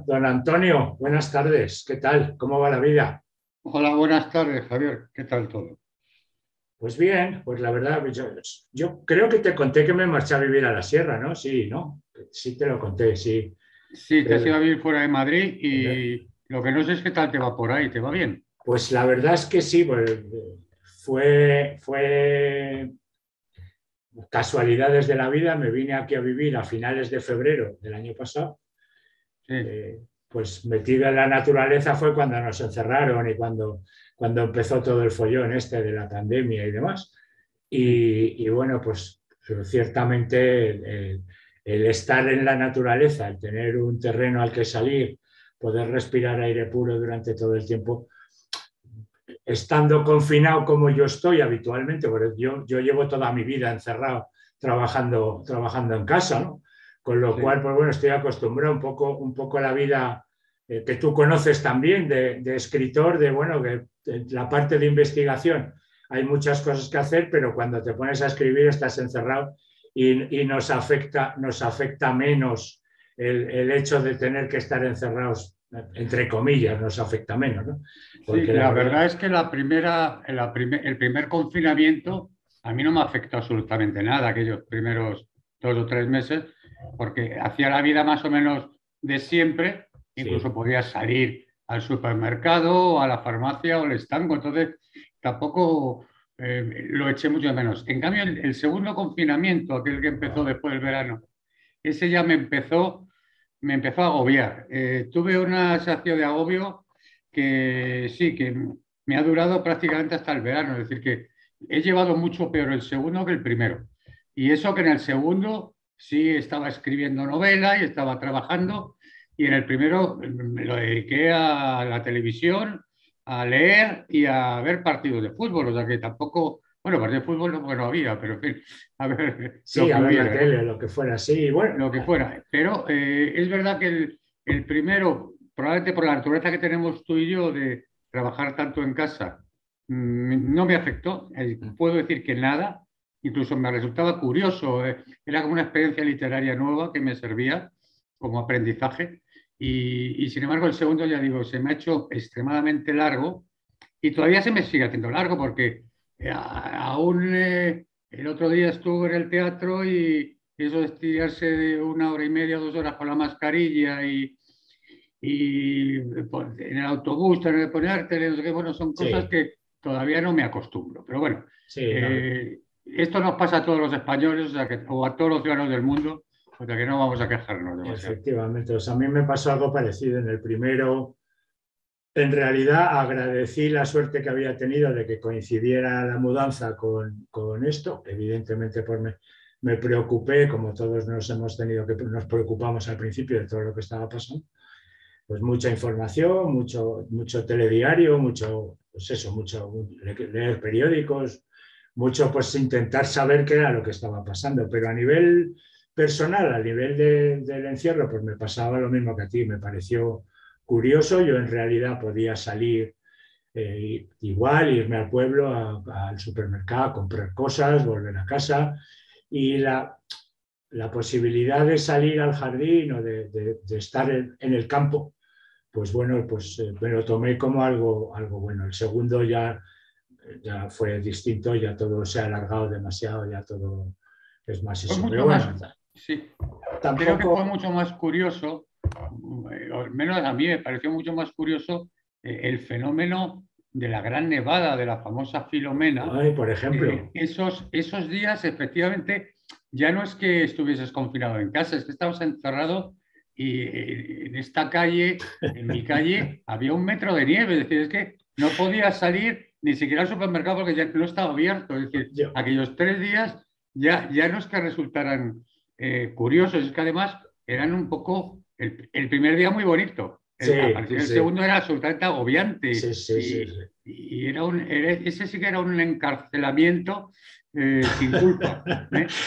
Don Antonio, buenas tardes. ¿Qué tal? ¿Cómo va la vida? Hola, buenas tardes, Javier. ¿Qué tal todo? Pues bien, pues la verdad, yo creo que te conté que me marché a vivir a la sierra, ¿no? Sí, ¿no? Sí te lo conté, sí. Sí, te has ido Eh, a vivir fuera de Madrid y lo que no sé es qué tal te va por ahí. ¿Te va bien? Pues la verdad es que sí, pues, fue casualidades de la vida. Me vine aquí a vivir a finales de febrero del año pasado. Sí, Pues metido en la naturaleza fue cuando nos encerraron y cuando empezó todo el follón este de la pandemia y demás. sí. Y bueno, pues ciertamente el estar en la naturaleza, el tener un terreno al que salir, poder respirar aire puro durante todo el tiempo, estando confinado como yo estoy habitualmente, porque yo llevo toda mi vida encerrado trabajando en casa, ¿no? Con lo Sí, cual, pues bueno, estoy acostumbrado un poco a la vida que tú conoces también de escritor, de bueno, que la parte de investigación hay muchas cosas que hacer, pero cuando te pones a escribir estás encerrado y nos afecta menos el hecho de tener que estar encerrados, entre comillas, nos afecta menos, ¿no? sí, Porque la la verdad verdad, es que el primer confinamiento a mí no me afectó absolutamente nada, aquellos primeros 2 o 3 meses, porque hacía la vida más o menos de siempre, incluso sí, podía salir al supermercado, o a la farmacia o al estanco, entonces tampoco lo eché mucho de menos. En cambio, el segundo confinamiento, aquel que empezó después del verano, ese ya me empezó a agobiar. Tuve una sensación de agobio que sí, que me ha durado prácticamente hasta el verano. Es decir, que he llevado mucho peor el segundo que el primero. Y eso que en el segundo sí estaba escribiendo novela y estaba trabajando. Y en el primero me lo dediqué a la televisión, a leer y a ver partidos de fútbol. O sea que tampoco, bueno, partidos de fútbol no, porque no había, pero en fin, a ver lo sí, que a ver la hubiera, ¿no? tele, lo que fuera, sí, bueno, Lo que fuera. Pero es verdad que el primero, probablemente por la naturaleza que tenemos tú y yo de trabajar tanto en casa, no me afectó. Puedo decir que nada, incluso me resultaba curioso. Era como una experiencia literaria nueva que me servía como aprendizaje. Y sin embargo, el segundo, ya digo, se me ha hecho extremadamente largo y todavía se me sigue haciendo largo porque aún el otro día estuve en el teatro y eso de estirarse de 1 hora y media, 2 horas con la mascarilla y pues, en el autobús tener que ponértele, no sé qué, bueno, son cosas sí, que todavía no me acostumbro. Pero bueno, sí, no, esto nos pasa a todos los españoles, o a todos los ciudadanos del mundo, o sea que no vamos a quejarnos demasiado. efectivamente. O sea, a mí me pasó algo parecido en el primero. En realidad agradecí la suerte que había tenido de que coincidiera la mudanza con esto. Evidentemente, pues me preocupé, como todos nos preocupamos al principio de todo lo que estaba pasando. Pues mucha información, mucho telediario, pues eso, mucho leer periódicos, mucho pues intentar saber qué era lo que estaba pasando. Pero a nivel personal, a nivel del encierro, pues me pasaba lo mismo que a ti, me pareció curioso. Yo en realidad podía salir igual, irme al pueblo, al supermercado, a comprar cosas, volver a casa y la posibilidad de salir al jardín o de estar en el campo, pues bueno, pues me lo tomé como algo bueno. El segundo ya fue distinto, ya todo se ha alargado demasiado, ya todo es más Fue eso. Pero mucho bueno, más, sí, creo que tampoco, fue mucho más curioso, o al menos a mí me pareció mucho más curioso el fenómeno de la gran nevada, de la famosa Filomena. ay, por ejemplo, Esos días, efectivamente, ya no es que estuvieses confinado en casa, es que estabas encerrado y en esta calle, en mi calle, había 1 metro de nieve. Es decir, es que no podías salir ni siquiera al supermercado porque ya no estaba abierto. Es decir, yo, aquellos 3 días ya no es que resultaran curiosos, es que además eran un poco el primer día muy bonito. A sí, partir sí, del sí, segundo era absolutamente agobiante sí, sí, sí, y, sí. y ese sí que era un encarcelamiento sin culpa. ¿Eh?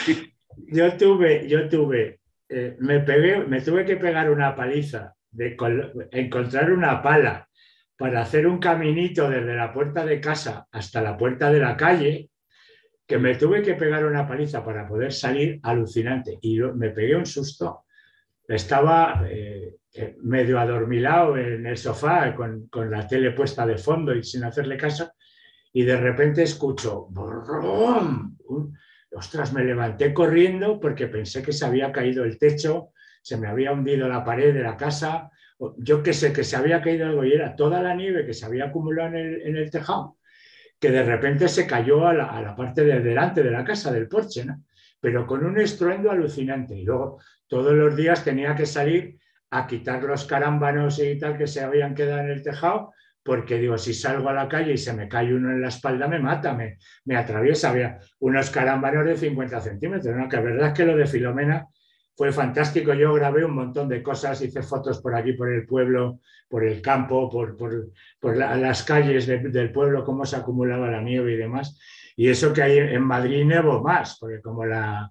Me tuve que pegar una paliza de encontrar una pala para hacer un caminito desde la puerta de casa hasta la puerta de la calle, que me Sí, tuve que pegar una paliza para poder salir alucinante. Y me pegué un susto. medio adormilado en el sofá con la tele puesta de fondo y sin hacerle caso, y de repente escucho ¡brum! Ostras, me levanté corriendo porque pensé que se había caído el techo, se me había hundido la pared de la casa, yo qué sé, que se había caído algo y era toda la nieve que se había acumulado en el tejado, que de repente se cayó a la parte de delante de la casa, del porche, ¿no? Pero con un estruendo alucinante. Y luego todos los días tenía que salir a quitar los carámbanos y tal que se habían quedado en el tejado, porque digo, si salgo a la calle y se me cae uno en la espalda, me mata, me atraviesa. Había unos carámbanos de 50 centímetros, ¿no? Que la verdad es que lo de Filomena fue fantástico. Yo grabé un montón de cosas, hice fotos por aquí, por el pueblo, por el campo, por las calles del pueblo, cómo se acumulaba la nieve y demás. Y eso que hay en Madrid nevó más, porque como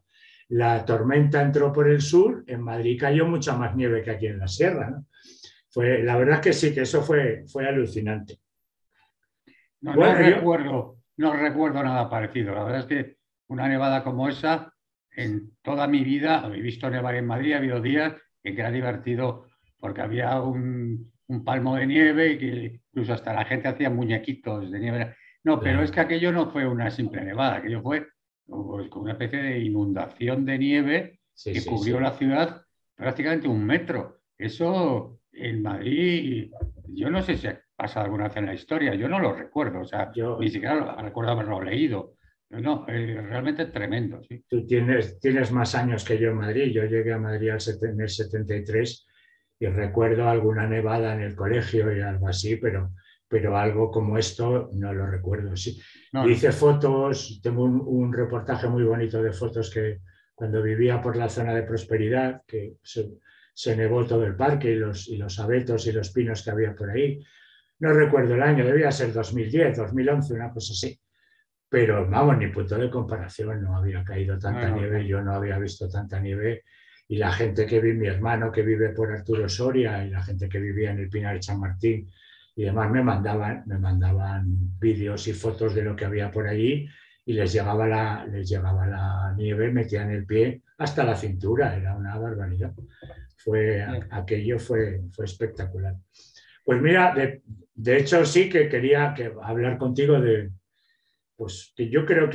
la tormenta entró por el sur, en Madrid cayó mucha más nieve que aquí en la sierra, ¿no? La verdad es que sí, que eso fue alucinante. No, Bueno, no recuerdo nada parecido. La verdad es que una nevada como esa, en toda mi vida, he visto nevar en Madrid, ha habido días en que era divertido porque había un palmo de nieve y que incluso hasta la gente hacía muñequitos de nieve. No, pero es claro, que aquello no fue una simple nevada, aquello fue pues, como una especie de inundación de nieve sí, que sí, cubrió sí. la ciudad prácticamente 1 metro. Eso en Madrid, yo no sé si ha pasado alguna vez en la historia, yo no lo recuerdo, o sea, ni Yo, siquiera recuerdo haberlo leído. No, realmente es tremendo, sí. Tú tienes más años que yo en Madrid. Yo llegué a Madrid en el 73 y recuerdo alguna nevada en el colegio y algo así, pero algo como esto no lo recuerdo. Sí. No, Yo no. hice fotos, tengo un reportaje muy bonito de fotos que cuando vivía por la zona de Prosperidad, que se nevó todo el parque y los abetos y los pinos que había por ahí. No recuerdo el año, debía ser 2010, 2011, una cosa así. Pero vamos, ni punto de comparación, no había caído No, tanta no, nieve, no. yo no había visto tanta nieve y la gente que vi, mi hermano que vive por Arturo Soria y la gente que vivía en el Pinar de Chamartín y demás me mandaban vídeos y fotos de lo que había por allí y les llegaba la nieve, metían el pie hasta la cintura, era una barbaridad. Aquello fue espectacular. Pues mira, de hecho sí que quería hablar contigo pues que yo creo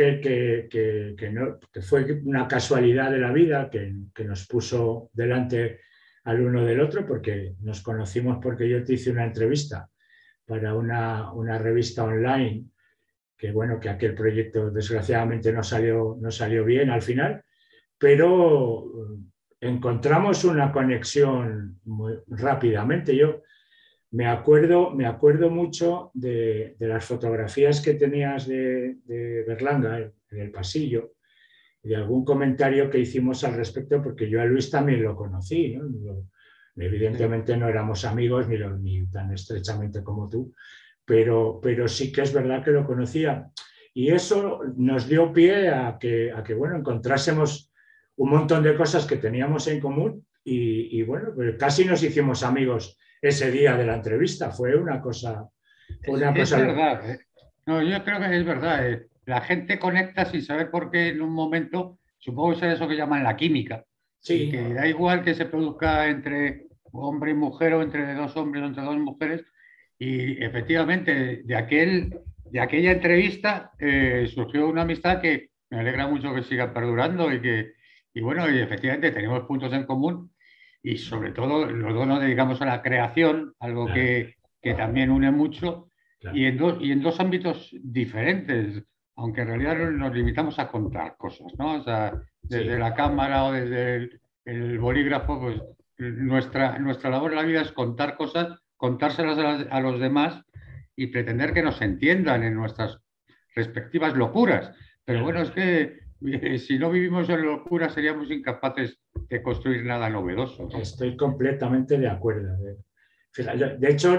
que fue una casualidad de la vida que nos puso delante al uno del otro, porque nos conocimos porque yo te hice una entrevista para una revista online, que bueno, que aquel proyecto desgraciadamente no salió bien al final, pero encontramos una conexión muy rápidamente. Yo me acuerdo mucho de las fotografías que tenías de Berlanga en el pasillo y de algún comentario que hicimos al respecto, porque yo a Luis también lo conocí, ¿no? Sí. Evidentemente no éramos amigos ni tan estrechamente como tú, pero sí que es verdad que lo conocía. Y eso nos dio pie a que bueno, encontrásemos un montón de cosas que teníamos en común y bueno, pues casi nos hicimos amigos ese día de la entrevista. Fue una cosa, fue una Es cosa. verdad. No, yo creo que es verdad. La gente conecta sin saber por qué en un momento, supongo que es eso que llaman la química, y Sí, que da igual que se produzca entre hombre y mujer o entre dos hombres o entre dos mujeres. Y efectivamente, de aquella entrevista surgió una amistad que me alegra mucho que siga perdurando y bueno, y efectivamente tenemos puntos en común y sobre todo los dos nos dedicamos a la creación, algo claro, que también une mucho claro. y en dos ámbitos diferentes, aunque en realidad nos limitamos a contar cosas, ¿no? O sea, desde Sí, la cámara o desde el bolígrafo, pues nuestra labor en la vida es contar cosas, contárselas a los demás y pretender que nos entiendan en nuestras respectivas locuras. Pero bueno, claro. es que si no vivimos en locura seríamos incapaces de construir nada novedoso, ¿no? Estoy completamente de acuerdo. De hecho,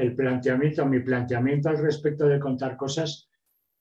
mi planteamiento al respecto de contar cosas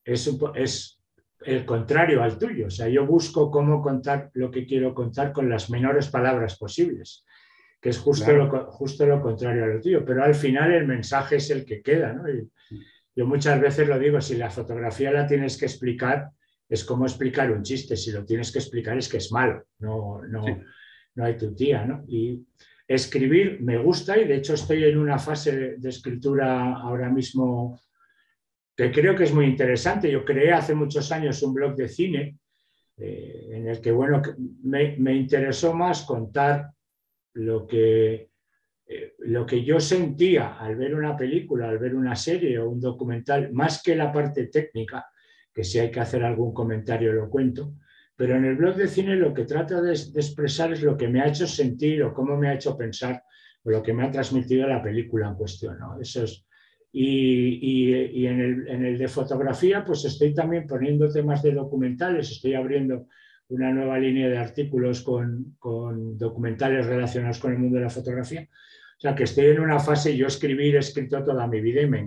es el contrario al tuyo. O sea, yo busco cómo contar lo que quiero contar con las menores palabras posibles, que es Claro. justo lo contrario a lo tuyo. Pero al final el mensaje es el que queda, ¿no? Y yo muchas veces lo digo, si la fotografía la tienes que explicar, es como explicar un chiste. Si lo tienes que explicar es que es malo, no, no, Sí. no hay tu tía, ¿no? escribir me gusta y de hecho estoy en una fase de escritura ahora mismo que creo que es muy interesante. Yo creé hace muchos años un blog de cine en el que, bueno, me interesó más contar lo lo que yo sentía al ver una película, al ver una serie o un documental, más que la parte técnica, que si hay que hacer algún comentario lo cuento, pero en el blog de cine lo que trato de expresar es lo que me ha hecho sentir o cómo me ha hecho pensar o lo que me ha transmitido la película en cuestión, ¿no? Eso es. Y en el de fotografía, pues estoy también poniendo temas de documentales, estoy abriendo una nueva línea de artículos con documentales relacionados con el mundo de la fotografía. O sea, que estoy en una fase, yo he escrito toda mi vida y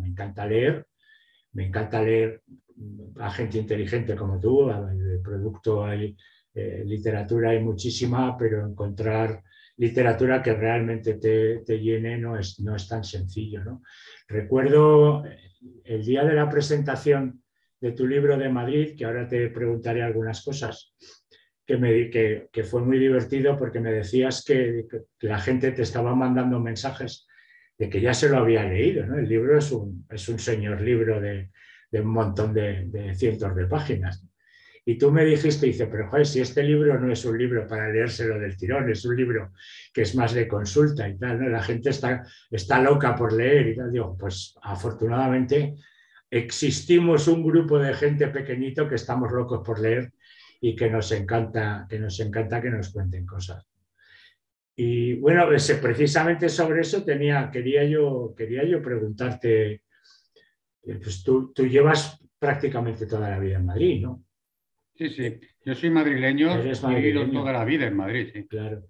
me encanta leer a gente inteligente como tú, de producto hay, literatura hay muchísima, pero encontrar literatura que realmente te llene no es tan sencillo, ¿no? Recuerdo el día de la presentación de tu libro de Madrid, que ahora te preguntaré algunas cosas, que fue muy divertido porque me decías que la gente te estaba mandando mensajes de que ya se lo había leído, ¿no? El libro es un señor libro de un montón de cientos de páginas. Y tú me dijiste, dice, pero joder, si este libro no es un libro para leérselo del tirón, es un libro que es más de consulta y tal, ¿no? La gente está loca por leer y tal. Digo, pues afortunadamente existimos un grupo de gente pequeñito que estamos locos por leer y que nos cuenten cosas. Y bueno, precisamente sobre eso quería yo preguntarte, pues tú llevas prácticamente toda la vida en Madrid, ¿no? Sí, sí. Yo soy madrileño Eres y he vivido toda madrileño, la vida en Madrid, sí. claro.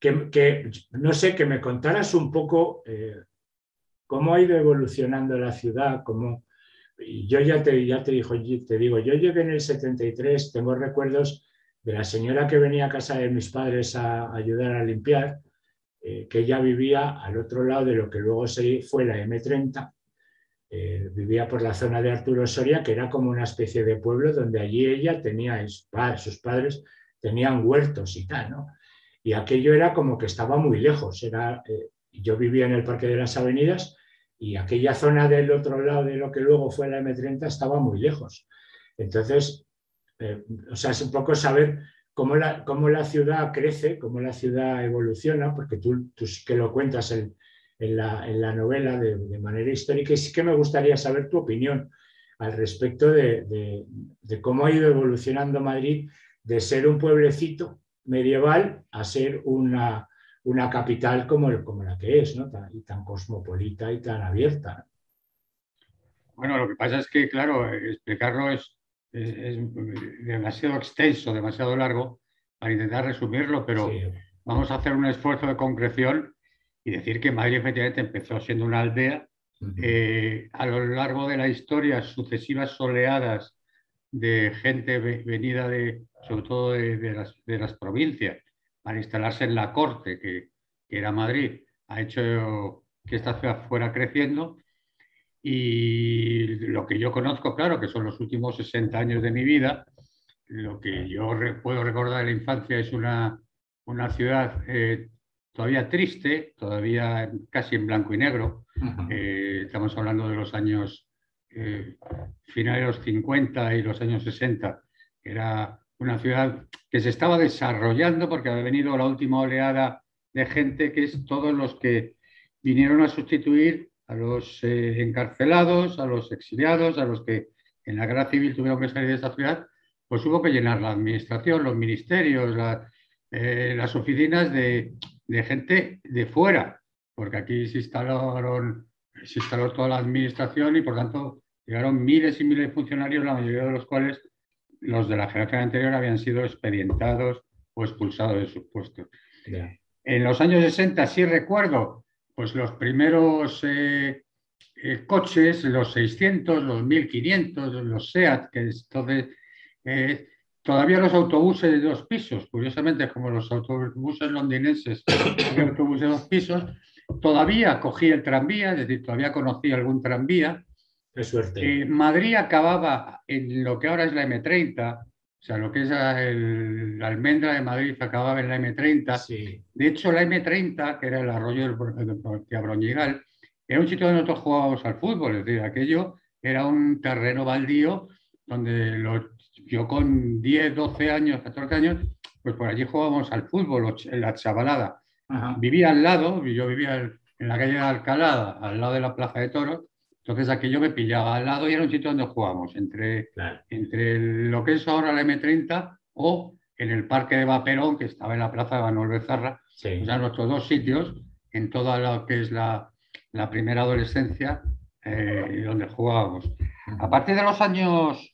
No sé, que me contaras un poco cómo ha ido evolucionando la ciudad, y yo te digo, yo llegué en el 73, tengo recuerdos de la señora que venía a casa de mis padres a ayudar a limpiar, que ella vivía al otro lado de lo que luego fue la M30, vivía por la zona de Arturo Soria, que era como una especie de pueblo donde allí ella tenía, sus padres tenían huertos y tal, ¿no? Y aquello era como que estaba muy lejos. Yo vivía en el Parque de las Avenidas y aquella zona del otro lado de lo que luego fue la M30 estaba muy lejos. Entonces, o sea, es un poco saber cómo la ciudad crece, cómo la ciudad evoluciona, porque tú sí que lo cuentas en la novela de manera histórica, y sí que me gustaría saber tu opinión al respecto de cómo ha ido evolucionando Madrid de ser un pueblecito medieval a ser una capital como la que es, ¿no? Y tan cosmopolita y tan abierta. Bueno, lo que pasa es que, claro, explicarlo es demasiado extenso, demasiado largo para intentar resumirlo, pero Sí. vamos a hacer un esfuerzo de concreción y decir que Madrid efectivamente empezó siendo una aldea. Uh-huh. A lo largo de la historia, sucesivas oleadas de gente venida sobre todo de las provincias para instalarse en la corte, que era Madrid, ha hecho que esta ciudad fuera creciendo. Y lo que yo conozco, claro, que son los últimos 60 años de mi vida, lo que yo puedo recordar de la infancia es una ciudad todavía triste, todavía casi en blanco y negro. Uh-huh. Estamos hablando de los años finales de los 50 y los años 60. Era una ciudad que se estaba desarrollando porque había venido la última oleada de gente, que es todos los que vinieron a sustituir a los encarcelados, a los exiliados, a los que en la guerra civil tuvieron que salir de esta ciudad. Pues hubo que llenar la administración, los ministerios, las oficinas de gente de fuera, porque aquí se instaló toda la administración y por tanto llegaron miles y miles de funcionarios, la mayoría de los cuales, los de la generación anterior, habían sido expedientados o expulsados de sus puestos. Yeah. En los años 60 sí recuerdo pues los primeros coches, los 600, los 1500, los SEAT, que entonces todavía los autobuses de 2 pisos, curiosamente como los autobuses londinenses, había autobuses de 2 pisos, todavía cogí el tranvía, es decir, todavía conocí algún tranvía. Qué suerte. Madrid acababa en lo que ahora es la M30, O sea, lo que es la Almendra de Madrid acababa en la M30. Sí. De hecho, la M30, que era el arroyo de Abroñigal, era un sitio donde nosotros jugábamos al fútbol. Es decir, aquello era un terreno baldío donde yo con 10, 12 años, 14 años, pues por allí jugábamos al fútbol, en la chavalada. Ajá. Vivía al lado, yo vivía en la calle de Alcalá, al lado de la Plaza de Toros, entonces aquello me pillaba al lado y era un sitio donde jugábamos, Claro. entre lo que es ahora la M30 o en el Parque de Vaperón, que estaba en la Plaza de Manuel Becerra, o Sí. sea, nuestros dos sitios, en toda lo que es la primera adolescencia, donde jugábamos. A Ujú. partir de los años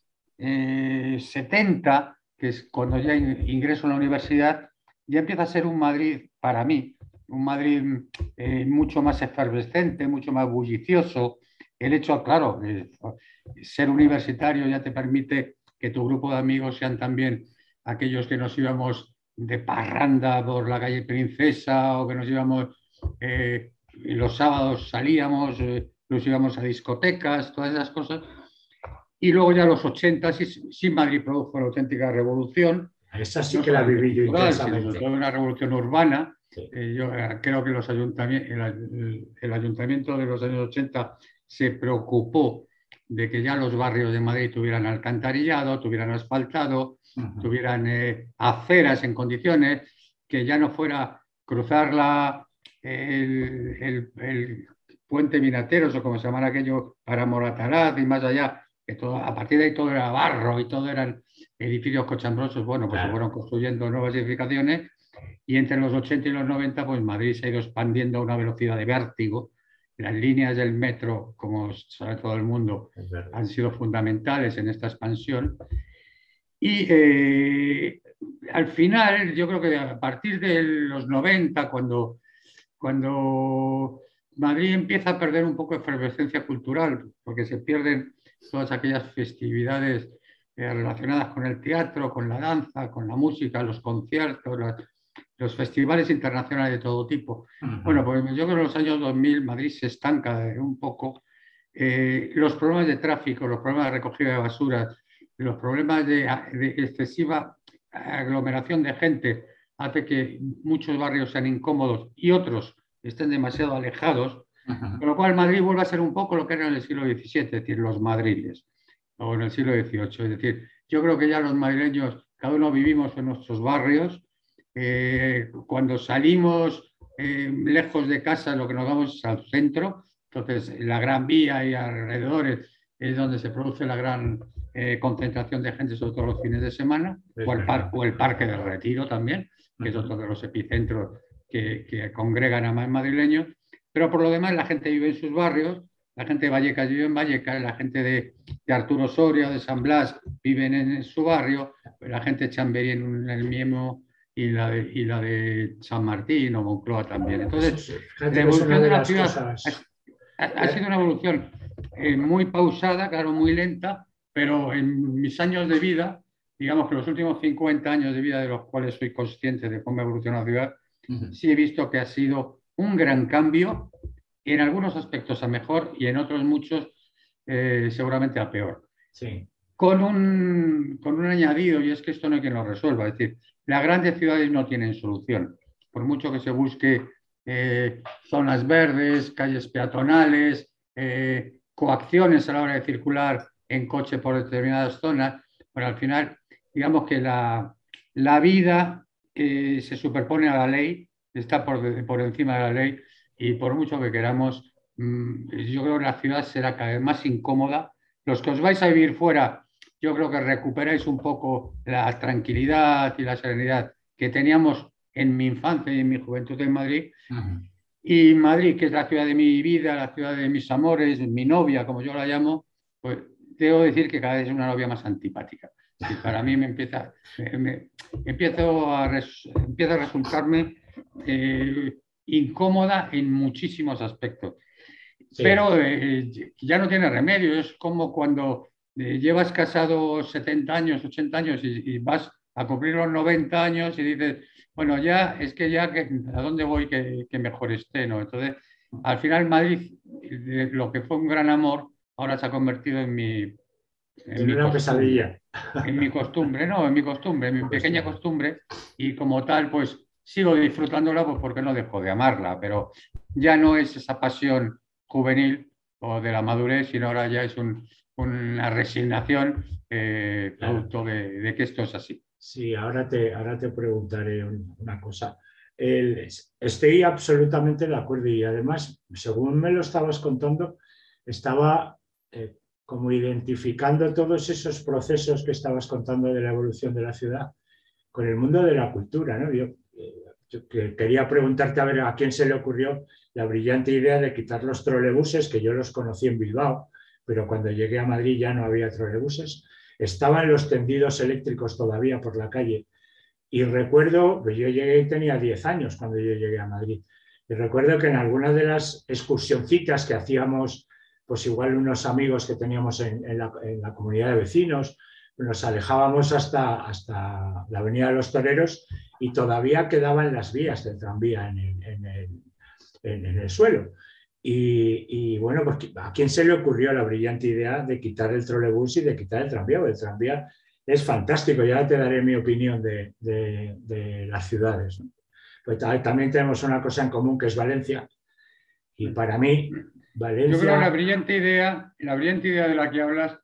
70, que es cuando ya ingreso a la universidad, ya empieza a ser un Madrid para mí, un Madrid mucho más efervescente, mucho más bullicioso. El hecho, claro, ser universitario ya te permite que tu grupo de amigos sean también aquellos que nos íbamos de parranda por la calle Princesa o que nos íbamos, y los sábados salíamos, nos íbamos a discotecas, todas esas cosas. Y luego ya los 80, sí, sí Madrid produjo la auténtica revolución, Esa sí no que la solamente viví yo cultural, sino intensamente. toda una revolución urbana. Sí. Yo creo que el ayuntamiento de los años 80 se preocupó de que ya los barrios de Madrid tuvieran alcantarillado, tuvieran asfaltado, Ujú. tuvieran aceras en condiciones, que ya no fuera cruzar el puente Minateros o como se llama aquello para Moratalaz y más allá, que todo, a partir de ahí todo era barro y todo eran edificios cochambrosos. Bueno, pues se Claro. fueron construyendo nuevas edificaciones y entre los 80 y los 90, pues Madrid se ha ido expandiendo a una velocidad de vértigo. Las líneas del metro, como sabe todo el mundo, Es verdad. han sido fundamentales en esta expansión. Y al final, yo creo que a partir de los 90, cuando Madrid empieza a perder un poco de efervescencia cultural, porque se pierden todas aquellas festividades relacionadas con el teatro, con la danza, con la música, los conciertos, los festivales internacionales de todo tipo. Bueno, Ujú. pues yo creo que en los años 2000 Madrid se estanca un poco. Los problemas de tráfico, los problemas de recogida de basuras, los problemas de excesiva aglomeración de gente hace que muchos barrios sean incómodos y otros estén demasiado alejados, Ujú. con lo cual Madrid vuelve a ser un poco lo que era en el siglo XVII, es decir, los madriles, o en el siglo XVIII. Es decir, yo creo que ya los madrileños, cada uno vivimos en nuestros barrios. Cuando salimos lejos de casa, lo que nos vamos es al centro. Entonces, la Gran Vía y alrededores es donde se produce la gran concentración de gente, sobre todo los fines de semana, Es verdad. o el Parque del Retiro también, que es Ujú. otro de los epicentros que congregan a más madrileños. Pero por lo demás, la gente vive en sus barrios, la gente de Vallecas vive en Vallecas, la gente de Arturo Soria, de San Blas, viven en su barrio, la gente de Chamberí en el Miemo y la de San Martín o Moncloa también. Eso Entonces, sí. la Fíjate que es una evolución de de la las ciudad cosas ha sido que... una evolución muy pausada, claro, muy lenta, pero en mis años de vida, digamos que los últimos 50 años de vida de los cuales soy consciente de cómo evoluciona la ciudad, Ujú. sí he visto que ha sido un gran cambio, en algunos aspectos a mejor y en otros muchos seguramente a peor. Sí. Con un añadido, y es que esto no hay quien lo resuelva, es decir, las grandes ciudades no tienen solución. Por mucho que se busque zonas verdes, calles peatonales, coacciones a la hora de circular en coche por determinadas zonas, pero al final, digamos que la vida se superpone a la ley, está por encima de la ley, y por mucho que queramos, yo creo que la ciudad será cada vez más incómoda. Los que os vais a vivir fuera, yo creo que recuperáis un poco la tranquilidad y la serenidad que teníamos en mi infancia y en mi juventud en Madrid. Ujú. Y Madrid, que es la ciudad de mi vida, la ciudad de mis amores, mi novia, como yo la llamo, pues debo decir que cada vez es una novia más antipática. Y para mí empieza a resultarme incómoda en muchísimos aspectos. Sí. Pero ya no tiene remedio, es como cuando llevas casado 70 años, 80 años y vas a cumplir los 90 años y dices, bueno, ya es que ya, ¿a dónde voy que mejor esté? ¿No? Entonces, al final Madrid, lo que fue un gran amor, ahora se ha convertido en Tiene mi una costumbre. pesadilla. En mi costumbre, no, en mi costumbre, en mi pequeña costumbre, y como tal, pues sigo disfrutándola, pues porque no dejo de amarla, pero ya no es esa pasión juvenil o de la madurez, sino ahora ya es una resignación Claro. producto de que esto es así. Sí, ahora te preguntaré una cosa. Estoy absolutamente de acuerdo y además, según me lo estabas contando, estaba como identificando todos esos procesos que estabas contando de la evolución de la ciudad con el mundo de la cultura, ¿no? Yo quería preguntarte a ver a quién se le ocurrió la brillante idea de quitar los trolebuses, que yo los conocí en Bilbao, pero cuando llegué a Madrid ya no había trolebuses. Estaban los tendidos eléctricos todavía por la calle. Y recuerdo, pues yo llegué y tenía 10 años cuando yo llegué a Madrid. Y recuerdo que en algunas de las excursioncitas que hacíamos, pues igual unos amigos que teníamos en la comunidad de vecinos, nos alejábamos hasta la Avenida de los Toreros y todavía quedaban las vías del tranvía en el suelo. Bueno, pues ¿a quién se le ocurrió la brillante idea de quitar el trolebús y de quitar el tranvía? Porque el tranvía es fantástico, ya te daré mi opinión de las ciudades, ¿no? Pues también tenemos una cosa en común que es Valencia y para mí Yo creo que Valencia la brillante idea de la que hablas,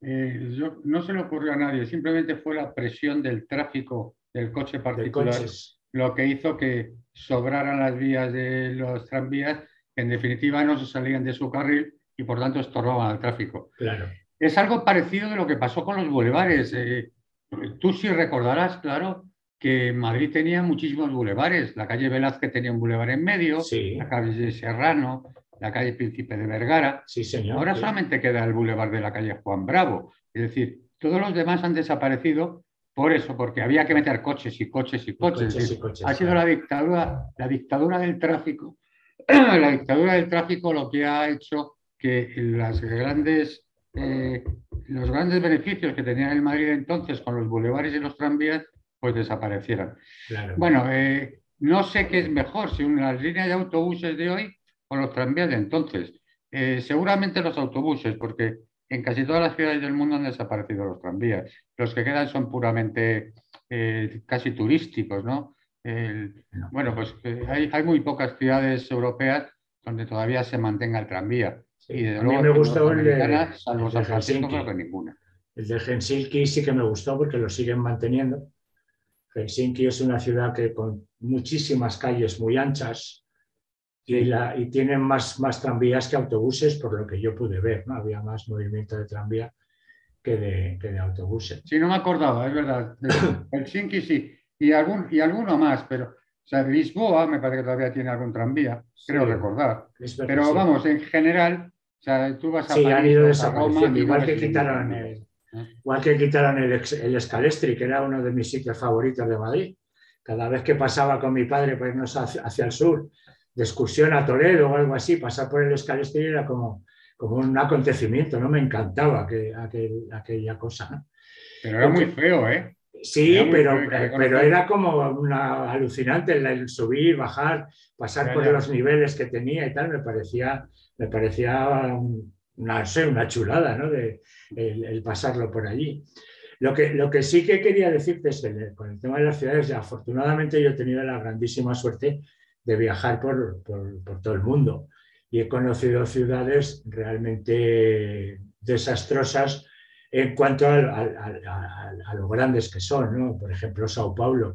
no se le ocurrió a nadie, simplemente fue la presión del tráfico del coche de particular coches, lo que hizo que sobraran las vías de los tranvías, que en definitiva no se salían de su carril y por tanto estorbaban al tráfico. claro, Es algo parecido de lo que pasó con los bulevares. Tú sí recordarás, claro, que Madrid tenía muchísimos bulevares. La calle Velázquez tenía un bulevar en medio, la sí, calle Serrano, la calle Príncipe de Vergara. sí señor, Ahora sí. solamente queda el bulevar de la calle Juan Bravo. Es decir, todos los demás han desaparecido por eso, porque había que meter coches y coches y Y coches. Es coches y decir, ha coches, sido claro. la dictadura del tráfico. La dictadura del tráfico lo que ha hecho que eh, los grandes beneficios que tenía el Madrid entonces con los bulevares y los tranvías, pues desaparecieran. Claro. Bueno, no sé qué es mejor, si las líneas de autobuses de hoy o los tranvías de entonces. Seguramente los autobuses, porque en casi todas las ciudades del mundo han desaparecido los tranvías. Los que quedan son puramente casi turísticos, ¿no? No, Bueno, pues hay muy pocas ciudades europeas donde todavía se mantenga el tranvía. Y sí. desde A mí luego me en gustó norteamericana, salvo el de San Francisco, creo que Helsinki. ninguna. El de Helsinki sí que me gustó porque lo siguen manteniendo. Helsinki es una ciudad que con muchísimas calles muy anchas Sí, y tienen más tranvías que autobuses, por lo que yo pude ver, ¿no? Había más movimiento de tranvía que de autobuses. sí, no me acordaba, es verdad. Helsinki sí, y alguno más, pero o sea, Lisboa me parece que todavía tiene algún tranvía, creo Sí, recordar. es verdad, Pero sí. vamos, en general, o sea, tú vas a Sí, han París, ido vas a Roma desapareciendo, y no ves ningún tranvía. ¿Eh? igual que quitaron el Scalestri, que era uno de mis sitios favoritos de Madrid. Cada vez que pasaba con mi padre para irnos hacia el sur, de excursión a Toledo o algo así, pasar por el Scalestri era como un acontecimiento, ¿no? Me encantaba aquella cosa, ¿no? Pero era muy El- feo, ¿eh? Era Sí, muy feo, pero, hay que pero reconocer. era como una alucinante el subir, bajar, pasar Ya, por ya. los niveles que tenía y tal, me parecía una, no sé, una chulada, ¿no? El pasarlo por allí. Lo que sí que quería decirte es que con el tema de las ciudades, ya afortunadamente yo he tenido la grandísima suerte de viajar por todo el mundo y he conocido ciudades realmente desastrosas en cuanto a lo grandes que son, ¿no? Por ejemplo, Sao Paulo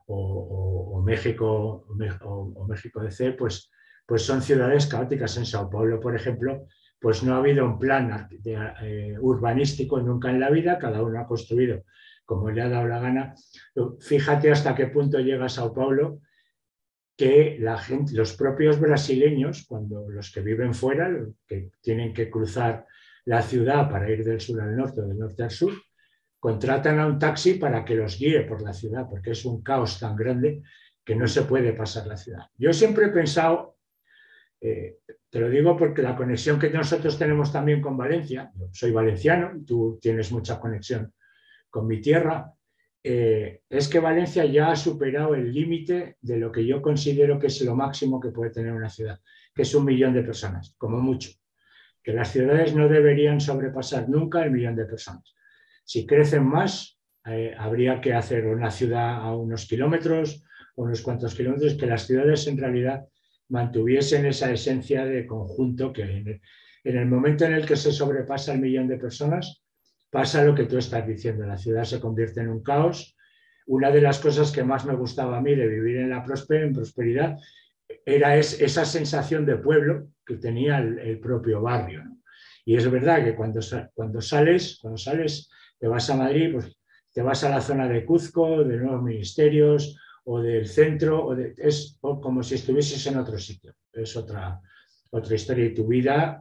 o México o México DC, pues son ciudades caóticas. En Sao Paulo, por ejemplo, pues no ha habido un plan urbanístico nunca en la vida, cada uno ha construido como le ha dado la gana. Fíjate hasta qué punto llega Sao Paulo que la gente, los propios brasileños, cuando los que viven fuera, que tienen que cruzar la ciudad para ir del sur al norte o del norte al sur, contratan a un taxi para que los guíe por la ciudad, porque es un caos tan grande que no se puede pasar la ciudad. Yo siempre he pensado, te lo digo porque la conexión que nosotros tenemos también con Valencia, yo soy valenciano, tú tienes mucha conexión con mi tierra, es que Valencia ya ha superado el límite de lo que yo considero que es lo máximo que puede tener una ciudad, que es 1 millón de personas, como mucho. que las ciudades no deberían sobrepasar nunca el 1.000.000 de personas. Si crecen más, habría que hacer una ciudad a unos kilómetros, unos cuantos kilómetros, que las ciudades en realidad mantuviesen esa esencia de conjunto que en el momento en el que se sobrepasa el 1.000.000 de personas, pasa lo que tú estás diciendo, la ciudad se convierte en un caos. Una de las cosas que más me gustaba a mí de vivir en prosperidad era esa sensación de pueblo que tenía el propio barrio, ¿no? Y es verdad que cuando sales, te vas a Madrid, pues te vas a la zona de Cuzco, de nuevos ministerios o del centro, es como si estuvieses en otro sitio. Es otra historia y tu vida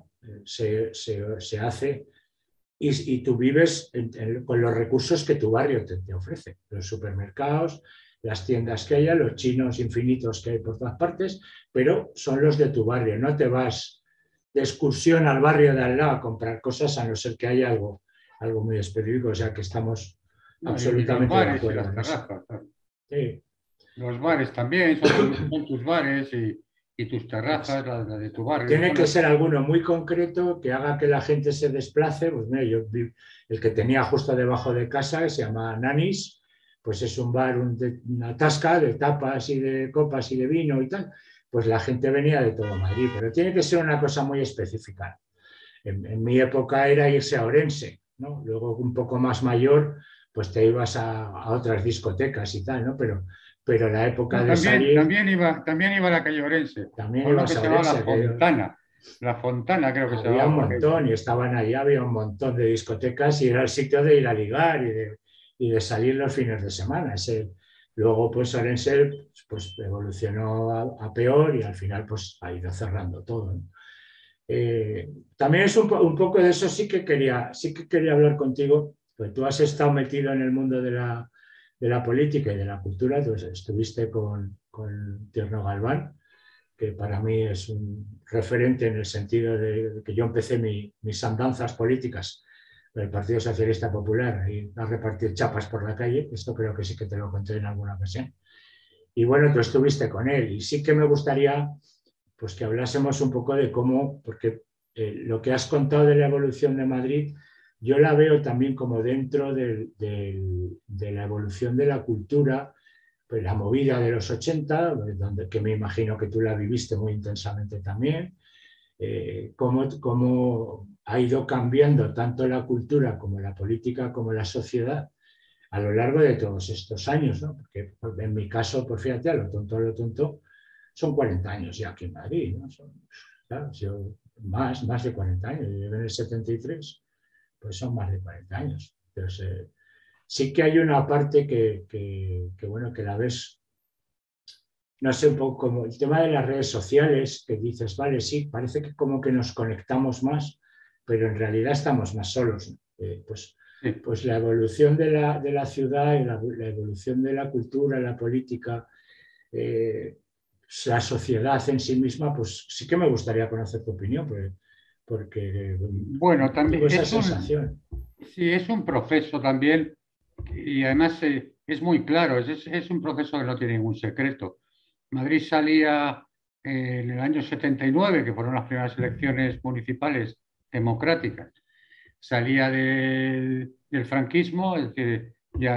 se hace y tú vives con los recursos que tu barrio te ofrece. Los supermercados, las tiendas que haya, los chinos infinitos que hay por todas partes, pero son los de tu barrio. No te vas de excursión al barrio de al lado a comprar cosas a no ser que haya algo muy específico. O sea que estamos absolutamente de acuerdo. Y las terrazas. Sí. Los bares también, son tus bares y tus terrazas, la de tu barrio. Tiene que ser alguno muy concreto que haga que la gente se desplace. Pues mira, el que tenía justo debajo de casa, que se llama Nanis, pues es un bar, una tasca de tapas y de copas y de vino y tal. Pues la gente venía de todo Madrid, pero tiene que ser una cosa muy específica. En mi época era irse a Orense, ¿no? Luego un poco más mayor, pues te ibas a otras discotecas y tal, ¿no? Pero la época de salir... También iba a la calle Orense, también iba a se llamaba La Fontana. La Fontana creo que se llamaba. Había un montón y estaban allí, había un montón de discotecas y era el sitio de ir a ligar y de salir los fines de semana. Luego pues Orense pues, evolucionó a peor y al final pues ha ido cerrando todo, ¿no? También es un poco de eso sí que quería hablar contigo, pues tú has estado metido en el mundo de la política y de la cultura. Tú estuviste con Tierno Galván, que para mí es un referente en el sentido de que yo empecé mis andanzas políticas del Partido Socialista Popular y a repartir chapas por la calle. Esto creo que sí que te lo conté en alguna ocasión. Y bueno, tú estuviste con él y sí que me gustaría pues que hablásemos un poco de cómo, porque lo que has contado de la evolución de Madrid, yo la veo también como dentro de la evolución de la cultura, pues la movida de los 80, que me imagino que tú la viviste muy intensamente también, cómo ha ido cambiando tanto la cultura como la política como la sociedad a lo largo de todos estos años, ¿no? Porque en mi caso, pues fíjate, a lo tonto, son 40 años ya aquí en Madrid, ¿no? Claro, más de 40 años, yo llegué en el 73, pues son más de 40 años. Entonces, sí que hay una parte bueno, que la ves, no sé, un poco como el tema de las redes sociales, que dices, vale, sí, parece que como que nos conectamos más, pero en realidad estamos más solos, ¿no? Pues la evolución de la ciudad y la evolución de la cultura, la política, la sociedad en sí misma, pues sí que me gustaría conocer tu opinión, porque bueno, también tengo esa sensación. Sí, es un proceso también y además es muy claro, es un proceso que no tiene ningún secreto. Madrid salía en el año 79, que fueron las primeras elecciones municipales democráticas, salía del franquismo, es decir,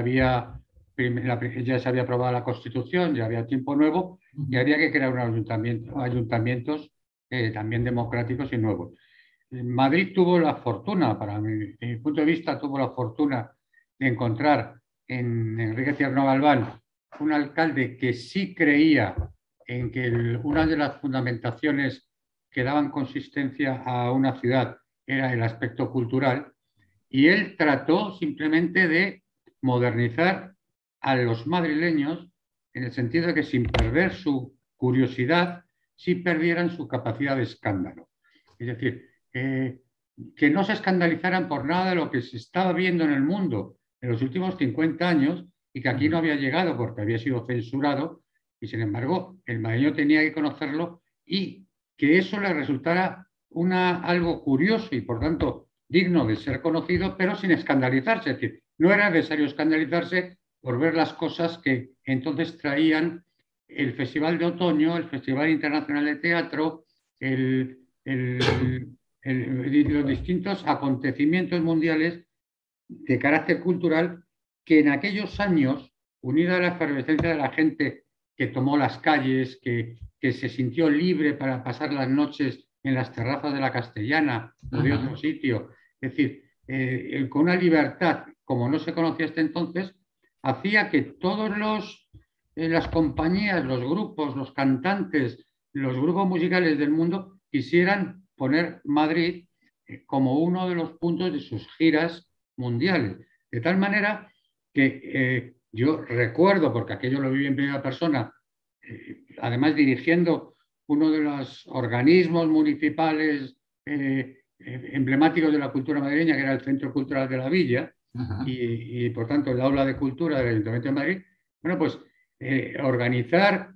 ya se había aprobado la Constitución, ya había tiempo nuevo y había que crear unos ayuntamientos también democráticos y nuevos. Madrid tuvo la fortuna, desde mi punto de vista, tuvo la fortuna de encontrar en Enrique Tierno Galván un alcalde que sí creía en que una de las fundamentaciones que daban consistencia a una ciudad era el aspecto cultural, y él trató simplemente de modernizar a los madrileños en el sentido de que sin perder su curiosidad, sí perdieran su capacidad de escándalo. Es decir, que no se escandalizaran por nada de lo que se estaba viendo en el mundo en los últimos 50 años y que aquí no había llegado porque había sido censurado, y sin embargo el madrileño tenía que conocerlo y que eso le resultara algo curioso y por tanto digno de ser conocido, pero sin escandalizarse. Es decir, no era necesario escandalizarse por ver las cosas que entonces traían el Festival de Otoño, el Festival Internacional de Teatro, el los distintos acontecimientos mundiales de carácter cultural que en aquellos años, unida a la efervescencia de la gente que tomó las calles, que se sintió libre para pasar las noches en las terrazas de la Castellana o de otro sitio, es decir, con una libertad como no se conocía hasta entonces, hacía que todos las compañías, los grupos, los cantantes, los grupos musicales del mundo quisieran poner Madrid como uno de los puntos de sus giras mundiales. De tal manera que yo recuerdo, porque aquello lo viví en primera persona, además dirigiendo uno de los organismos municipales emblemáticos de la cultura madrileña, que era el Centro Cultural de la Villa, por tanto el aula de cultura del Ayuntamiento de Madrid, bueno, pues organizar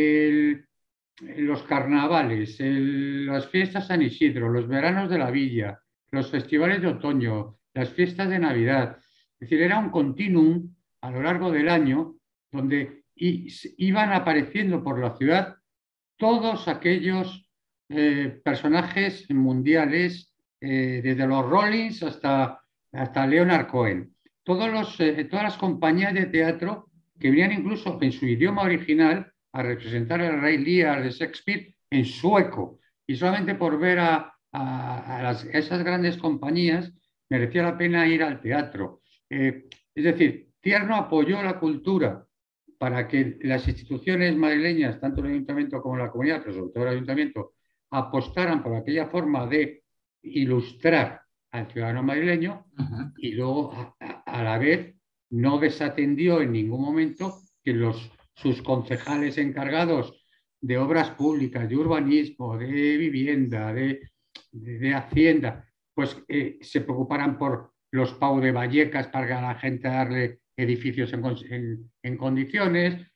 los carnavales, las fiestas San Isidro, los veranos de la Villa, los festivales de otoño, las fiestas de Navidad. Es decir, era un continuum a lo largo del año donde iban apareciendo por la ciudad todos aquellos personajes mundiales, desde los Rollins hasta Leonard Cohen. Todas las compañías de teatro que venían incluso en su idioma original a representar el Rey Lear de Shakespeare en sueco. Y solamente por ver a esas grandes compañías merecía la pena ir al teatro. Es decir, Tierno apoyó la cultura para que las instituciones madrileñas, tanto el ayuntamiento como la comunidad, pero sobre todo el ayuntamiento, apostaran por aquella forma de ilustrar al ciudadano madrileño y luego a la vez no desatendió en ningún momento que sus concejales encargados de obras públicas, de urbanismo, de vivienda, de hacienda, pues se preocuparan por los Pau de Vallecas para que a la gente darle edificios en condiciones,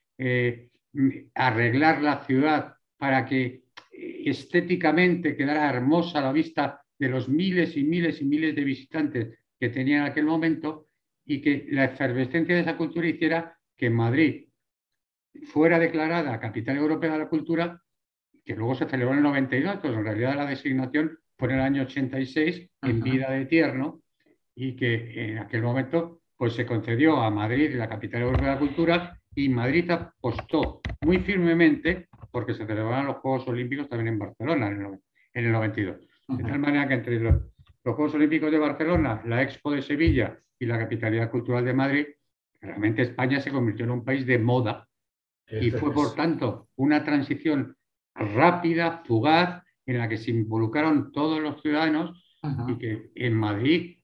arreglar la ciudad para que estéticamente quedara hermosa a la vista de los miles y miles y miles de visitantes que tenía en aquel momento, y que la efervescencia de esa cultura hiciera que Madrid fuera declarada Capital Europea de la Cultura, que luego se celebró en el 92, pues en realidad la designación fue en el año 86, en vida de Tierno, y que en aquel momento pues se concedió a Madrid la Capital Europea de la Cultura, y Madrid apostó muy firmemente porque se celebraban los Juegos Olímpicos también en Barcelona en el 92. De tal manera que entre los Juegos Olímpicos de Barcelona, la Expo de Sevilla y la Capitalidad Cultural de Madrid, realmente España se convirtió en un país de moda y fue, por tanto, una transición rápida, fugaz, en la que se involucraron todos los ciudadanos y que en Madrid,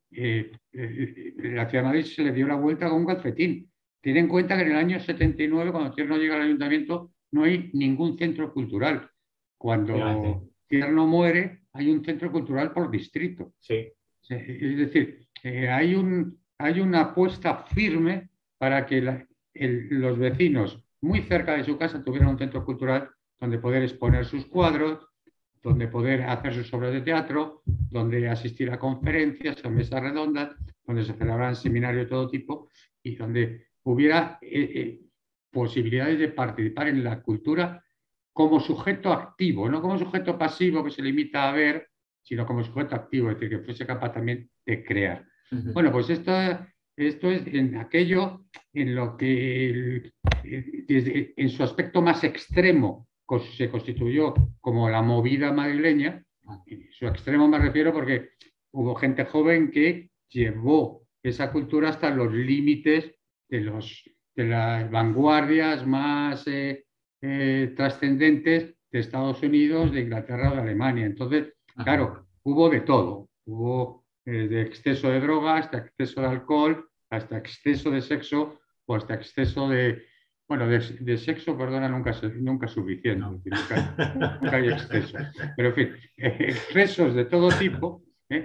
la ciudad de Madrid se le dio la vuelta con un calcetín. Ten en cuenta que en el año 79, cuando Tierno llega al ayuntamiento, no hay ningún centro cultural. Cuando Tierno muere, hay un centro cultural por distrito. Sí. Es decir, hay una apuesta firme para que los vecinos muy cerca de su casa tuvieran un centro cultural donde poder exponer sus cuadros, donde poder hacer sus obras de teatro, donde asistir a conferencias, a mesas redondas, donde se celebraran seminarios de todo tipo y donde hubiera posibilidades de participar en la cultura como sujeto activo, no como sujeto pasivo que se limita a ver, sino como sujeto activo, es decir, que fuese capaz también de crear. Bueno, pues esto es en aquello en lo que en su aspecto más extremo se constituyó como la movida madrileña. En su extremo me refiero porque hubo gente joven que llevó esa cultura hasta los límites de las vanguardias más trascendentes de Estados Unidos, de Inglaterra o de Alemania. Entonces, claro, hubo de todo. Hubo de exceso de droga hasta exceso de alcohol, hasta exceso de sexo o hasta exceso de sexo, perdona, nunca es suficiente. No. Nunca hay exceso. Pero en fin, excesos de todo tipo,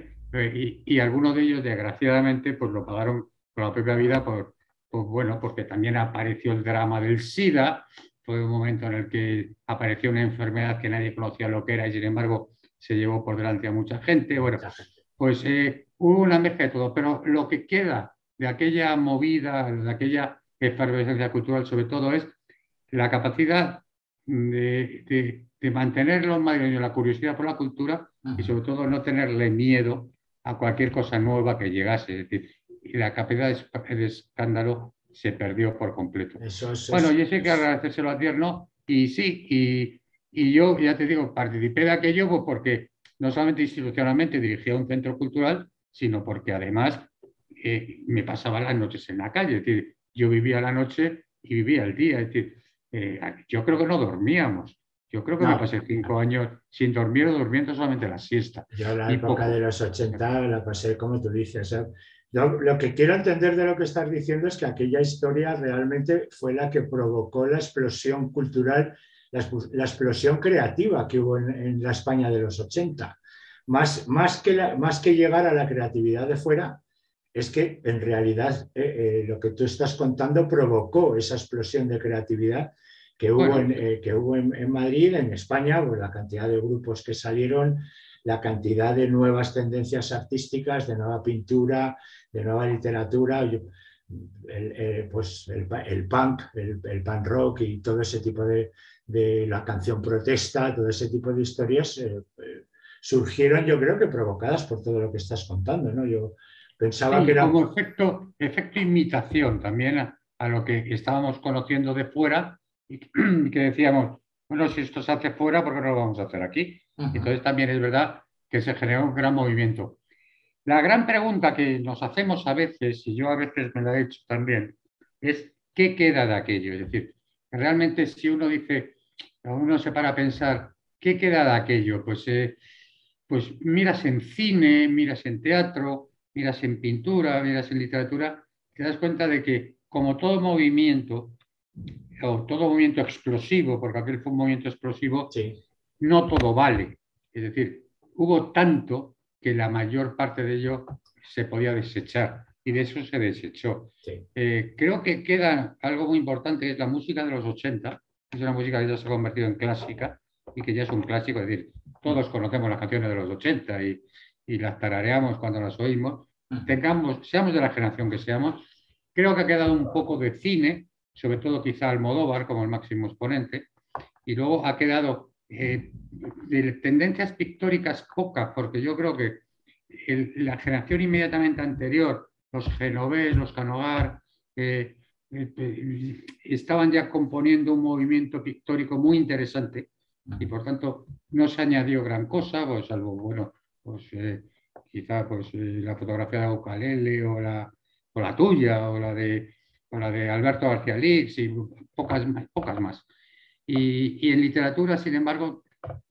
y algunos de ellos, desgraciadamente, pues lo pagaron con la propia vida porque también apareció el drama del SIDA. Fue un momento en el que apareció una enfermedad que nadie conocía lo que era y, sin embargo, se llevó por delante a mucha gente. Bueno, pues hubo una mezcla de todo, pero lo que queda de aquella movida, de aquella efervescencia cultural, sobre todo, es la capacidad de de mantener los madrileños la curiosidad por la cultura y sobre todo no tenerle miedo a cualquier cosa nueva que llegase. Es decir, y la capacidad de escándalo se perdió por completo. Bueno, yo sé que agradecérselo a Tierno y sí, y yo ya te digo, participé de aquello pues, porque no solamente institucionalmente dirigía un centro cultural, sino porque además me pasaba las noches en la calle. Es decir, yo vivía la noche y vivía el día. Es decir, yo creo que no dormíamos. Yo creo que me pasé 5 años sin dormir o durmiendo solamente la siesta. Yo la Y época de los 80 la pasé como tú dices. Lo que quiero entender de lo que estás diciendo es que aquella historia realmente fue la que provocó la explosión cultural, la explosión creativa que hubo en la España de los 80. Más que llegar a la creatividad de fuera, es que en realidad lo que tú estás contando provocó esa explosión de creatividad que hubo, que hubo en Madrid, en España, pues la cantidad de grupos que salieron, la cantidad de nuevas tendencias artísticas, de nueva pintura, de nueva literatura, pues el punk, el punk rock y todo ese tipo de la canción protesta, todo ese tipo de historias surgieron, yo creo que provocadas por todo lo que estás contando, ¿no? Yo pensaba sí, que era... como efecto imitación también a lo que estábamos conociendo de fuera y que decíamos, bueno, si esto se hace fuera, ¿por qué no lo vamos a hacer aquí? Entonces también es verdad que se generó un gran movimiento. La gran pregunta que nos hacemos a veces, y yo a veces me la he hecho también, es ¿qué queda de aquello? Es decir, realmente si uno dice, uno se para a pensar, ¿qué queda de aquello? Pues miras en cine, miras en teatro, miras en pintura, miras en literatura, te das cuenta de que como todo movimiento, o todo movimiento explosivo, porque aquel fue un movimiento explosivo, Sí. no todo vale. Es decir, hubo tanto que la mayor parte de ello se podía desechar y de eso se desechó. Sí. Creo que queda algo muy importante, es la música de los 80, es una música que ya se ha convertido en clásica y que ya es un clásico, es decir, todos conocemos las canciones de los 80 y las tarareamos cuando las oímos, seamos de la generación que seamos, creo que ha quedado un poco de cine, sobre todo quizá Almodóvar como el máximo exponente, y luego ha quedado de tendencias pictóricas pocas, porque yo creo que la generación inmediatamente anterior, los Genovés, los Canogar, estaban ya componiendo un movimiento pictórico muy interesante y por tanto no se añadió gran cosa, pues, salvo, bueno, pues, quizá pues, la fotografía de Ucalele o la tuya o la de Alberto García Lix y pocas más. Y en literatura, sin embargo,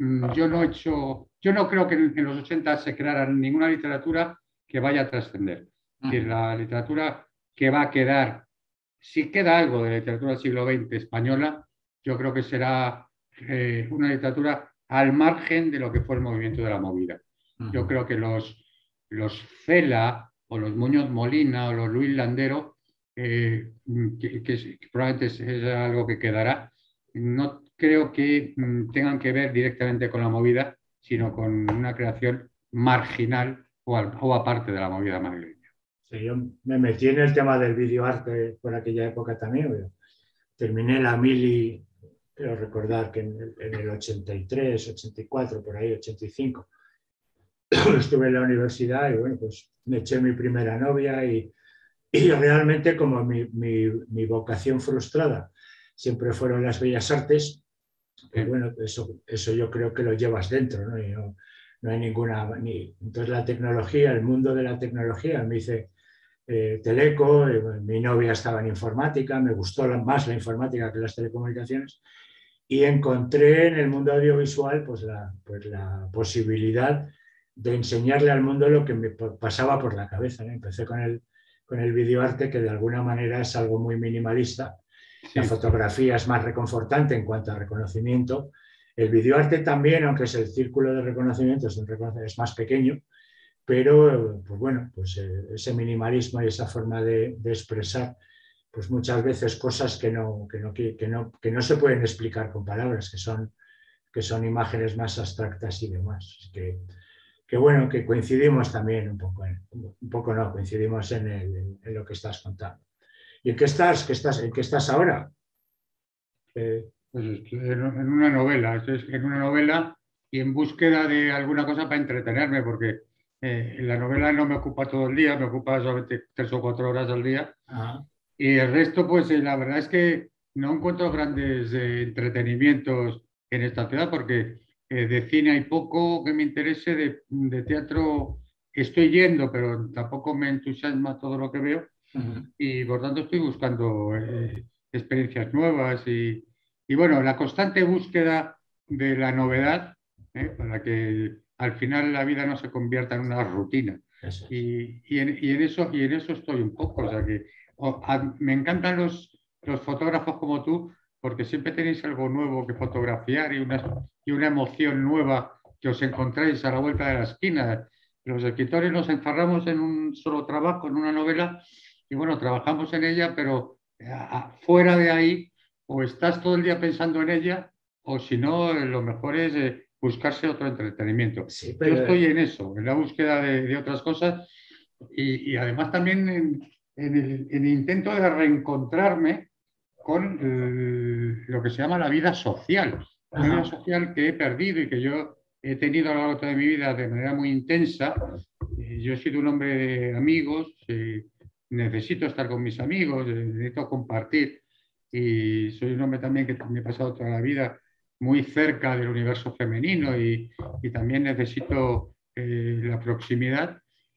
yo no creo que en los 80 se creara ninguna literatura que vaya a trascender. Que la literatura que va a quedar, si queda algo de la literatura del siglo XX española, yo creo que será una literatura al margen de lo que fue el movimiento de la movida. Yo creo que los Cela o los Muñoz Molina o los Luis Landero, que probablemente es algo que quedará, no creo que tengan que ver directamente con la movida, sino con una creación marginal o aparte de la movida madrileña. Sí, yo me metí en el tema del videoarte por aquella época también. Yo terminé la mili, creo recordar que en el 83, 84, por ahí, 85. Estuve en la universidad y bueno, pues me eché mi primera novia y realmente como mi vocación frustrada siempre fueron las bellas artes, pues bueno, eso yo creo que lo llevas dentro, ¿no? Y no hay ninguna... Entonces la tecnología, el mundo de la tecnología, me hice teleco, mi novia estaba en informática, me gustó más la informática que las telecomunicaciones y encontré en el mundo audiovisual pues la posibilidad de enseñarle al mundo lo que me pasaba por la cabeza, ¿no? Empecé con el videoarte, que de alguna manera es algo muy minimalista. Sí. La fotografía es más reconfortante en cuanto a reconocimiento. El videoarte también, aunque es el círculo de reconocimiento, es más pequeño, pero pues bueno, pues ese minimalismo y esa forma de expresar pues muchas veces cosas que no se pueden explicar con palabras, que son imágenes más abstractas y demás. Que bueno, que coincidimos también un poco no, coincidimos en lo que estás contando. ¿Y en qué estás? ¿En qué estás ahora? Pues en una novela, en una novela y en búsqueda de alguna cosa para entretenerme, porque la novela no me ocupa todo el día, me ocupa solamente 3 o 4 horas al día. Ah, Y el resto, pues la verdad es que no encuentro grandes entretenimientos en esta ciudad, porque de cine hay poco que me interese, de teatro estoy yendo, pero tampoco me entusiasma todo lo que veo ujú. y por tanto estoy buscando experiencias nuevas y, bueno, la constante búsqueda de la novedad, para que al final la vida no se convierta en una rutina. Eso es. Y en eso estoy un poco. O sea que me encantan los fotógrafos como tú, porque siempre tenéis algo nuevo que fotografiar y una emoción nueva que os encontráis a la vuelta de la esquina. Los escritores nos encerramos en un solo trabajo, en una novela, y bueno, trabajamos en ella, pero fuera de ahí, o estás todo el día pensando en ella, o si no, lo mejor es buscarse otro entretenimiento. Sí, Yo pero estoy en eso, en la búsqueda de otras cosas y además también en el intento de reencontrarme con lo que se llama la vida social. Una vida ajá, social que he perdido y que yo he tenido a lo largo de mi vida de manera muy intensa. Yo he sido un hombre de amigos, necesito estar con mis amigos, necesito compartir y soy un hombre también que me he pasado toda la vida muy cerca del universo femenino y también necesito la proximidad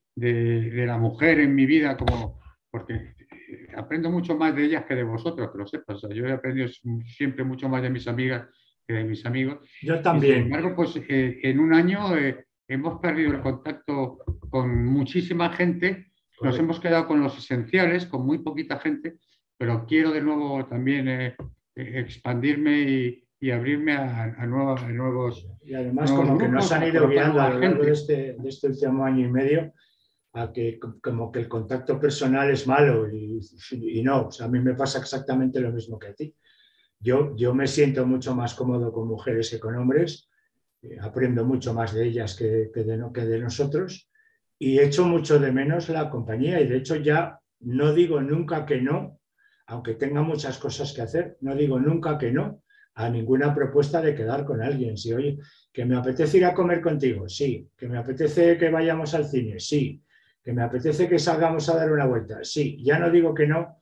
de la mujer en mi vida, porque aprendo mucho más de ellas que de vosotros, que lo sepas. O sea, yo he aprendido siempre mucho más de mis amigas que de mis amigos. yo Y sin también. embargo, pues en un año hemos perdido el contacto con muchísima gente, nos Correcto. hemos quedado con los esenciales, con muy poquita gente, pero quiero de nuevo también expandirme y abrirme a Y además nuevos como que nos grupos, han a ido conocer guiando a nueva lo largo gente. de este último año y medio a que como que el contacto personal es malo y no, o sea, a mí me pasa exactamente lo mismo que a ti. Yo me siento mucho más cómodo con mujeres que con hombres, aprendo mucho más de ellas que de nosotros y echo mucho de menos la compañía y de hecho ya no digo nunca que no, aunque tenga muchas cosas que hacer, no digo nunca que no a ninguna propuesta de quedar con alguien. Si oye, que me apetece ir a comer contigo, sí, que me apetece que vayamos al cine, sí, que me apetece que salgamos a dar una vuelta, sí, ya no digo que no,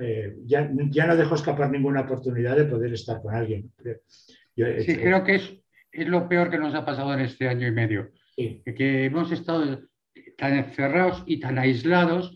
ya no dejo escapar ninguna oportunidad de poder estar con alguien. Yo, Sí, creo que es lo peor que nos ha pasado en este año y medio, sí, que hemos estado tan encerrados y tan aislados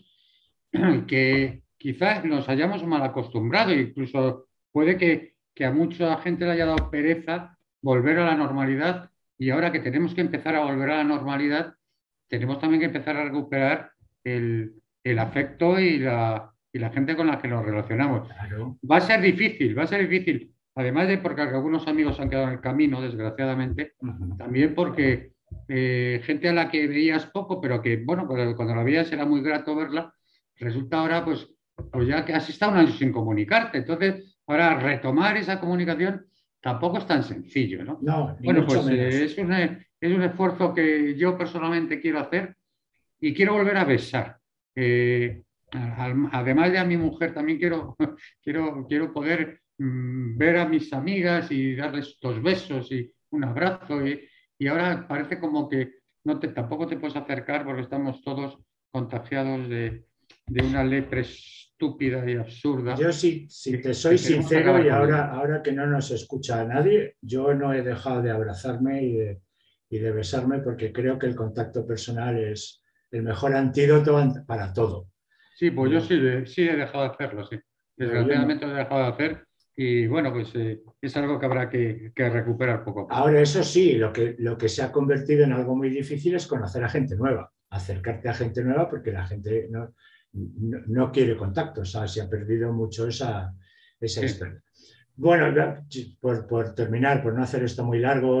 que quizás nos hayamos mal acostumbrado, incluso puede que a mucha gente le haya dado pereza volver a la normalidad y ahora que tenemos que empezar a volver a la normalidad, tenemos también que empezar a recuperar el afecto y la gente con la que nos relacionamos. claro. Va a ser difícil, va a ser difícil, además de porque algunos amigos han quedado en el camino, desgraciadamente, Uh-huh. también porque gente a la que veías poco, pero que, bueno, cuando la veías era muy grato verla, resulta ahora, pues ya que has estado un año sin comunicarte. Entonces, ahora retomar esa comunicación tampoco es tan sencillo, ¿no? No, ni Bueno, mucho pues menos. es un esfuerzo que yo personalmente quiero hacer y quiero volver a besar. Eh, Además de a mi mujer, también quiero poder ver a mis amigas y darles estos besos y un abrazo. Y ahora parece como que tampoco te puedes acercar porque estamos todos contagiados de una lepre estúpida y absurda Yo, si te soy que queremos sincero, acabar y con ella. ahora que no nos escucha a nadie, yo no he dejado de abrazarme y de besarme porque creo que el contacto personal es el mejor antídoto para todo. Sí, pues yo Yo, sí he dejado de hacerlo, sí. yo no. Desgraciadamente lo he dejado de hacer y bueno, pues es algo que habrá que recuperar poco a poco. Ahora, eso sí, lo que se ha convertido en algo muy difícil es conocer a gente nueva, acercarte a gente nueva porque la gente no quiere contacto, o sea, se ha perdido mucho esa Sí, historia. Bueno, por terminar, por no hacer esto muy largo,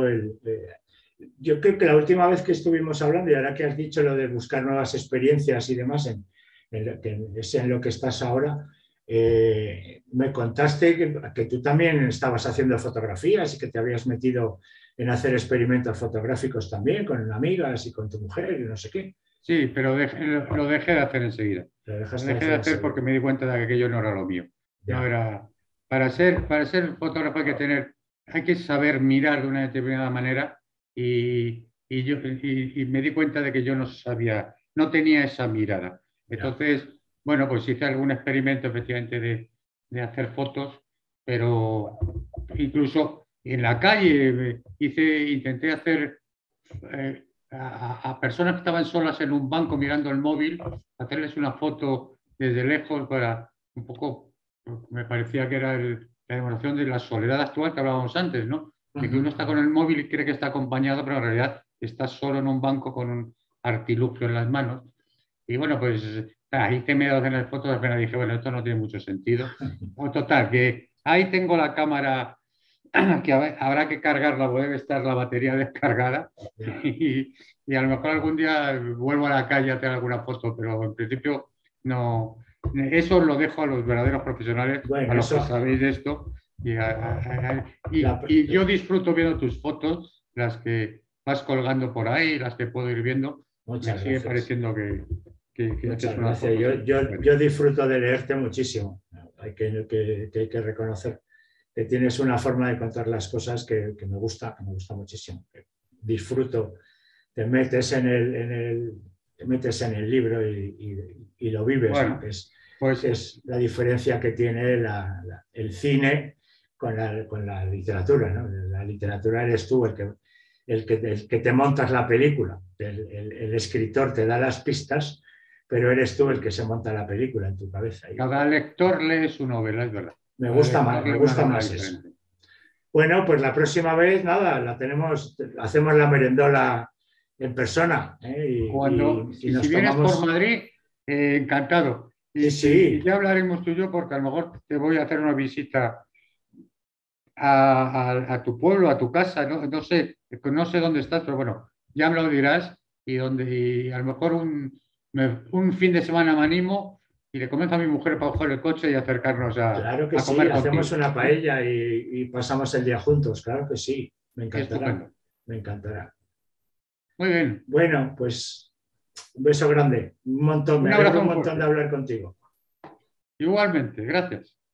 yo creo que la última vez que estuvimos hablando, y ahora que has dicho lo de buscar nuevas experiencias y demás, es en lo que estás ahora, me contaste que tú también estabas haciendo fotografías y que te habías metido en hacer experimentos fotográficos también con amigas y con tu mujer y no sé qué. sí, pero lo dejé de hacer enseguida. Lo Lo dejaste de dejé de hacer hacer enseguida. porque me di cuenta de que aquello no era lo mío. No Ya. era, para ser fotógrafo hay que saber mirar de una determinada manera y me di cuenta de que yo no sabía, no tenía esa mirada. Ya. Entonces, bueno, pues hice algún experimento efectivamente de hacer fotos, pero incluso en la calle intenté hacer a personas que estaban solas en un banco mirando el móvil, hacerles una foto desde lejos para un poco, me parecía que era la demostración de la soledad actual que hablábamos antes, ¿no? De que uno está con el móvil y cree que está acompañado, pero en realidad está solo en un banco con un artilugio en las manos. Y bueno, pues hice medio docena de fotos, apenas dije, bueno, esto no tiene mucho sentido. O total, que ahí tengo la cámara que habrá que cargarla, o debe estar la batería descargada Ya. y a lo mejor algún día vuelvo a la calle a hacer alguna foto, pero en principio no. Eso lo dejo a los verdaderos profesionales, a Bueno, los que eso, sabéis de esto. la, Y yo disfruto viendo tus fotos, las que vas colgando por ahí, las que puedo ir viendo. Me muchas sigue gracias. pareciendo que haces Muchas unas gracias. fotos Yo estupendas. disfruto de leerte muchísimo. Que hay que reconocer que tienes una forma de contar las cosas que que me gusta muchísimo. Disfruto, te metes en el libro y lo vives, ¿no? Bueno, pues Que es la diferencia que tiene el cine con la literatura, ¿no? La literatura eres tú el que te montas la película. El escritor te da las pistas, pero eres tú el que se monta la película en tu cabeza. cada lector lee su novela, es verdad. Cada lector Me lee una gusta novela más eso. diferente. Bueno, pues la próxima vez, nada, hacemos la merendola en persona, ¿eh? Y Si nos vienes por tomamos. Madrid, encantado. Sí, Y sí, ya hablaremos tú y yo, porque a lo mejor te voy a hacer una visita a tu pueblo, a tu casa, no, no sé dónde estás, pero bueno, ya me lo dirás y a lo mejor un fin de semana me animo y le comento a mi mujer para coger el coche y acercarnos claro que a sí, comer hacemos contigo. una paella y pasamos el día juntos, claro que sí, Estupendo. me encantará. Muy bien. Bueno, pues un beso grande, un montón, me Un alegro abrazo un muy montón de fuerte. hablar contigo. Igualmente, gracias.